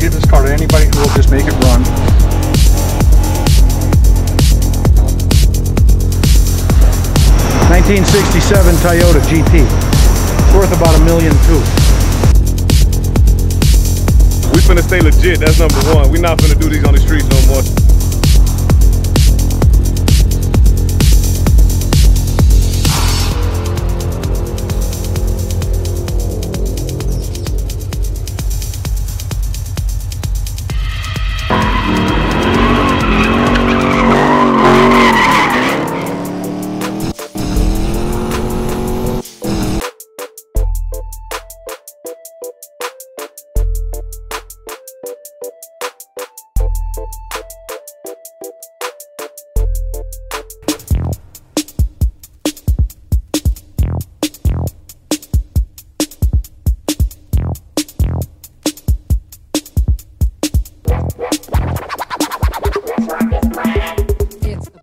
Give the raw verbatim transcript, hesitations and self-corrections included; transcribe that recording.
give this car to anybody who will just make it run. nineteen sixty-seven Toyota G T. It's worth about a million too. We finna stay legit, that's number one. We not finna do these on the streets no more. You